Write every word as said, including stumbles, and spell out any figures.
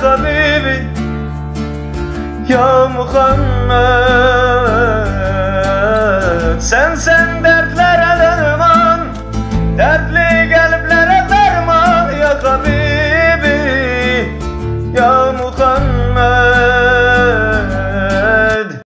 Habibi ya Muhammed. Sen sen dertlere derman, dertli